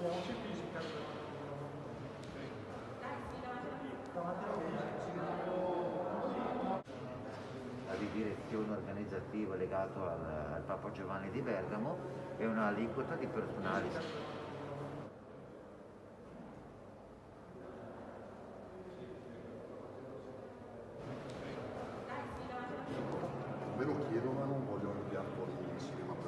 La direzione organizzativa legata al Papa Giovanni di Bergamo e una aliquota di personale. Me lo chiedo, ma non voglio inviare fuori il cinema per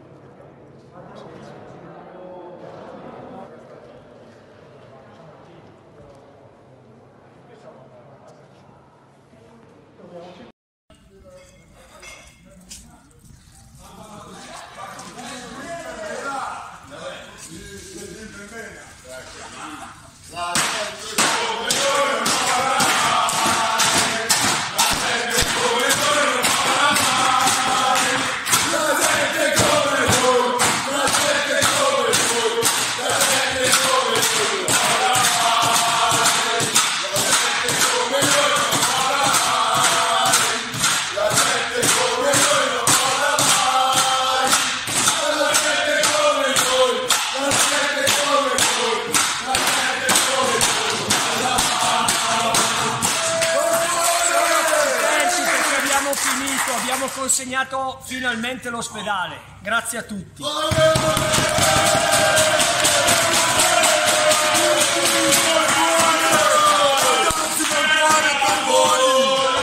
Abbiamo consegnato finalmente l'ospedale. Grazie a tutti.